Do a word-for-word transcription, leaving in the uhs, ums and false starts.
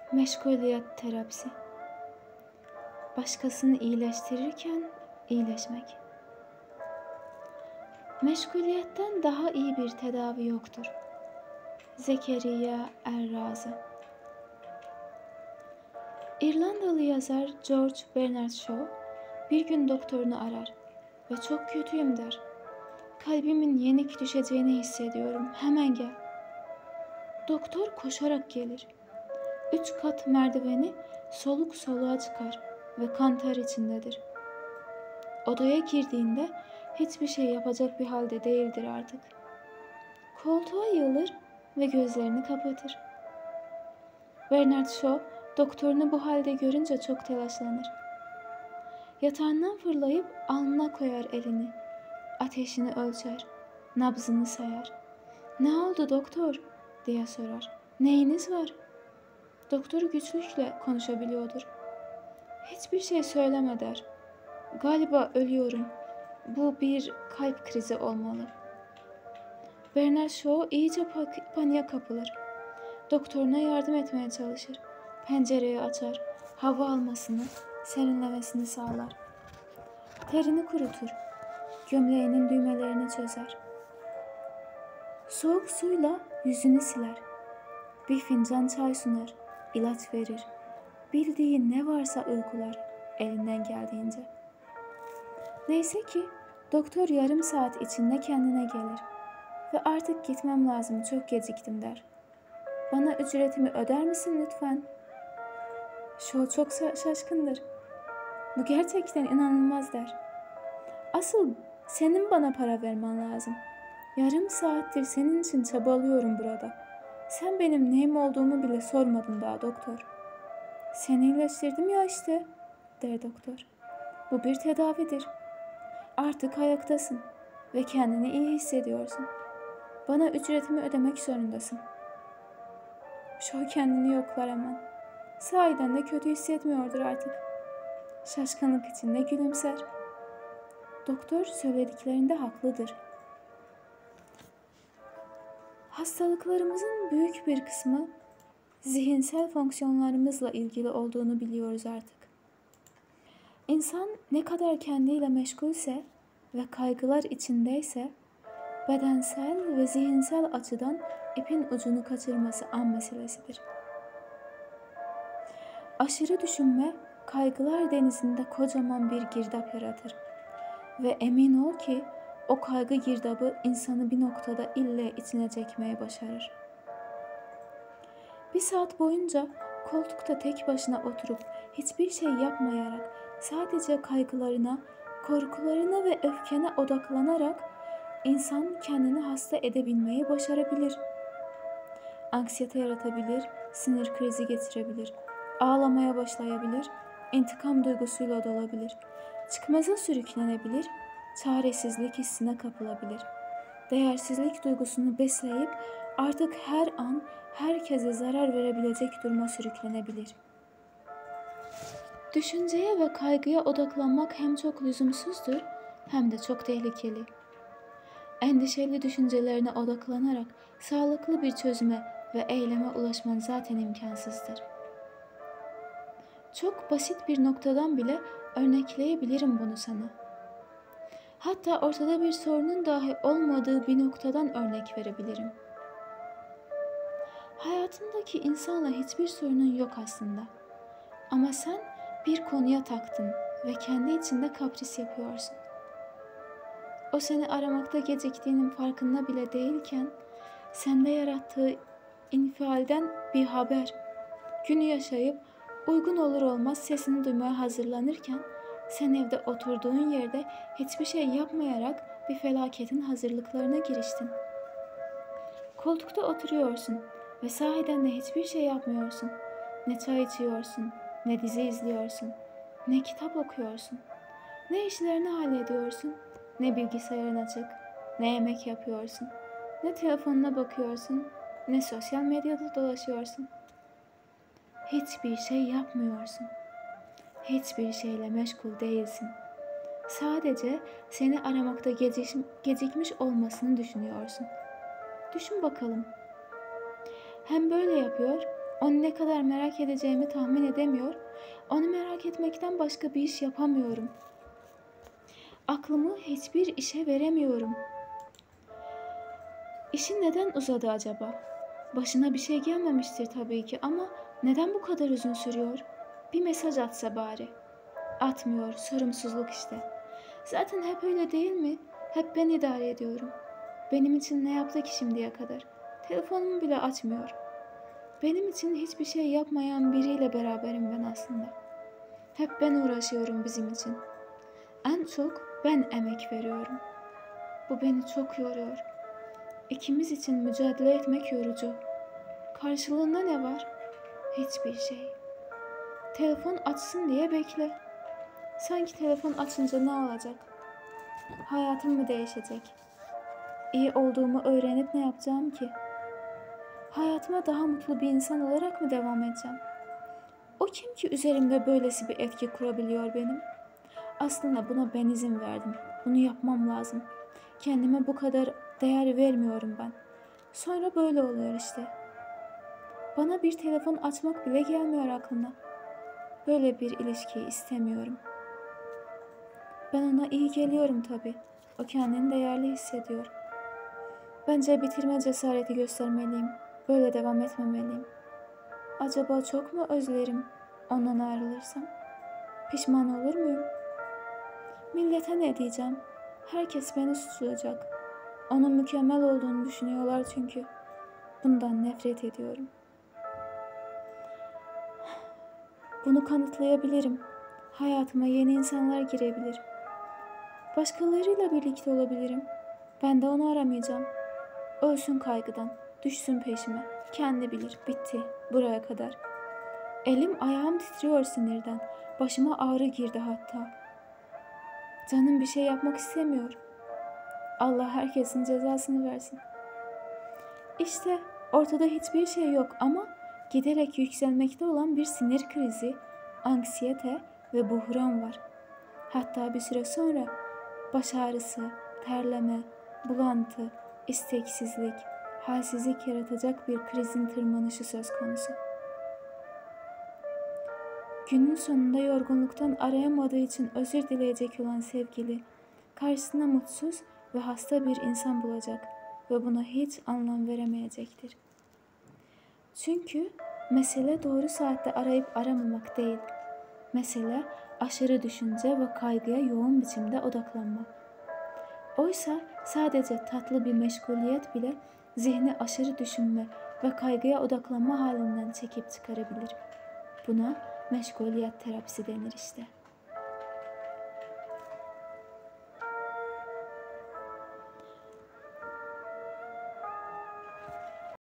Meşguliyet terapisi. Başkasını iyileştirirken iyileşmek. Meşguliyetten daha iyi bir tedavi yoktur. Zekeriya Errazi. İrlandalı yazar George Bernard Shaw bir gün doktorunu arar ve çok kötüyüm der. Kalbimin yenik düşeceğini hissediyorum, hemen gel. Doktor koşarak gelir. Üç kat merdiveni soluk soluğa çıkar ve kan ter içindedir. Odaya girdiğinde hiçbir şey yapacak bir halde değildir artık. Koltuğa yığılır ve gözlerini kapatır. Bernard Shaw doktorunu bu halde görünce çok telaşlanır. Yatağından fırlayıp alnına koyar elini. Ateşini ölçer, nabzını sayar. "Ne oldu doktor?" diye sorar. "Neyiniz var?" Doktor güçlükle konuşabiliyordur. "Hiçbir şey söyleme" der. "Galiba ölüyorum. Bu bir kalp krizi olmalı." Bernard Shaw iyice paniğe kapılır. Doktoruna yardım etmeye çalışır. Pencereyi açar, hava almasını, serinlemesini sağlar. Terini kurutur. Gömleğinin düğmelerini çözer. Soğuk suyla yüzünü siler. Bir fincan çay sunar, ilaç verir. Bildiği ne varsa uygular elinden geldiğince. Neyse ki doktor yarım saat içinde kendine gelir ve "Artık gitmem lazım, çok geciktim" der. "Bana ücretimi öder misin lütfen?" Shaw çok şaşkındır. "Bu gerçekten inanılmaz" der. "Asıl senin bana para vermen lazım. Yarım saattir senin için çabalıyorum burada. Sen benim neyim olduğumu bile sormadın daha doktor." "Seni iyileştirdim ya işte" der doktor. "Bu bir tedavidir. Artık ayaktasın ve kendini iyi hissediyorsun. Bana ücretimi ödemek zorundasın." Shaw kendini yoklar hemen. Sahiden de kötü hissetmiyordur artık. Şaşkınlık içinde gülümser. Doktor söylediklerinde haklıdır. Hastalıklarımızın büyük bir kısmı zihinsel fonksiyonlarımızla ilgili olduğunu biliyoruz artık. İnsan ne kadar kendiyle meşgulse ve kaygılar içindeyse bedensel ve zihinsel açıdan ipin ucunu kaçırması an meselesidir. Aşırı düşünme kaygılar denizinde kocaman bir girdap yaratır ve emin ol ki o kaygı girdabı insanı bir noktada ille içine çekmeye başarır. Bir saat boyunca koltukta tek başına oturup hiçbir şey yapmayarak sadece kaygılarına, korkularına ve öfkene odaklanarak insan kendini hasta edebilmeyi başarabilir. Anksiyete yaratabilir, sinir krizi getirebilir, ağlamaya başlayabilir, intikam duygusuyla dolabilir, çıkmaza sürüklenebilir, çaresizlik hissine kapılabilir. Değersizlik duygusunu besleyip artık her an herkese zarar verebilecek duruma sürüklenebilir. Düşünceye ve kaygıya odaklanmak hem çok lüzumsuzdur hem de çok tehlikeli. Endişeli düşüncelerine odaklanarak sağlıklı bir çözüme ve eyleme ulaşman zaten imkansızdır. Çok basit bir noktadan bile örnekleyebilirim bunu sana. Hatta ortada bir sorunun dahi olmadığı bir noktadan örnek verebilirim. Hayatındaki insanla hiçbir sorunun yok aslında. Ama sen bir konuya taktın ve kendi içinde kapris yapıyorsun. O seni aramakta geciktiğinin farkında bile değilken sende yarattığı infialden bir haber. Günü yaşayıp uygun olur olmaz sesini duymaya hazırlanırken sen evde oturduğun yerde hiçbir şey yapmayarak bir felaketin hazırlıklarına giriştin. Koltukta oturuyorsun ve sahiden de hiçbir şey yapmıyorsun. Ne çay içiyorsun, ne dizi izliyorsun, ne kitap okuyorsun, ne işlerini hallediyorsun, ne bilgisayarın açık, ne yemek yapıyorsun, ne telefonuna bakıyorsun, ne sosyal medyada dolaşıyorsun. Hiçbir şey yapmıyorsun. Hiçbir şeyle meşgul değilsin. Sadece seni aramakta geciş- gecikmiş olmasını düşünüyorsun. Düşün bakalım. Hem böyle yapıyor Onu ne kadar merak edeceğimi tahmin edemiyor, onu merak etmekten başka bir iş yapamıyorum. Aklımı hiçbir işe veremiyorum. İşi neden uzadı acaba? Başına bir şey gelmemiştir tabii ki ama neden bu kadar uzun sürüyor? Bir mesaj atsa bari. Atmıyor, sorumsuzluk işte. Zaten hep öyle değil mi? Hep ben idare ediyorum. Benim için ne yaptı ki şimdiye kadar? Telefonumu bile açmıyor. Benim için hiçbir şey yapmayan biriyle beraberim ben aslında. Hep ben uğraşıyorum bizim için. En çok ben emek veriyorum. Bu beni çok yoruyor. İkimiz için mücadele etmek yorucu. Karşılığında ne var? Hiçbir şey. Telefon açsın diye bekle. Sanki telefon açınca ne olacak? Hayatım mı değişecek? İyi olduğumu öğrenip ne yapacağım ki? Hayatıma daha mutlu bir insan olarak mı devam edeceğim? O kim ki üzerimde böylesi bir etki kurabiliyor benim? Aslında buna ben izin verdim. Bunu yapmam lazım. Kendime bu kadar değer vermiyorum ben. Sonra böyle oluyor işte. Bana bir telefon açmak bile gelmiyor aklına. Böyle bir ilişkiyi istemiyorum. Ben ona iyi geliyorum tabii. O kendini değerli hissediyor. Bence bitirme cesareti göstermeliyim. Böyle devam etmemeliyim. Acaba çok mu özlerim ondan ayrılırsam? Pişman olur muyum? Millete ne diyeceğim? Herkes beni suçlayacak. Onun mükemmel olduğunu düşünüyorlar çünkü. Bundan nefret ediyorum. Bunu kanıtlayabilirim. Hayatıma yeni insanlar girebilir. Başkalarıyla birlikte olabilirim. Ben de onu aramayacağım. Ölsün kaygıdan, düşsün peşime. Kendi bilir, bitti, buraya kadar. Elim ayağım titriyor sinirden. Başıma ağrı girdi hatta. Canım bir şey yapmak istemiyor. Allah herkesin cezasını versin. İşte ortada hiçbir şey yok ama giderek yükselmekte olan bir sinir krizi, anksiyete ve buhran var. Hatta bir süre sonra baş ağrısı, terleme, bulantı, isteksizlik, halsizlik yaratacak bir krizin tırmanışı söz konusu. Günün sonunda yorgunluktan arayamadığı için özür dileyecek olan sevgili, karşısına mutsuz ve hasta bir insan bulacak ve buna hiç anlam veremeyecektir. Çünkü mesele doğru saatte arayıp aramamak değil. Mesele aşırı düşünce ve kaygıya yoğun biçimde odaklanmak. Oysa sadece tatlı bir meşguliyet bile zihni aşırı düşünme ve kaygıya odaklanma halinden çekip çıkarabilir. Buna meşguliyet terapisi denir işte.